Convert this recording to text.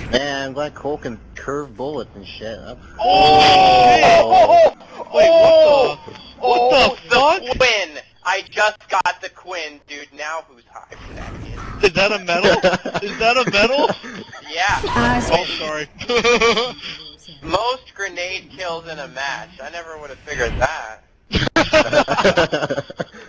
Man, I'm glad Cole can curve bullets and shit. Oh! Wait, what the fuck? The Quinn! I just got the Quinn, dude. Now who's high for that kid? Is that a medal? Is that a medal? Yeah. Oh, sorry. Most grenade kills in a match. I never would have figured that.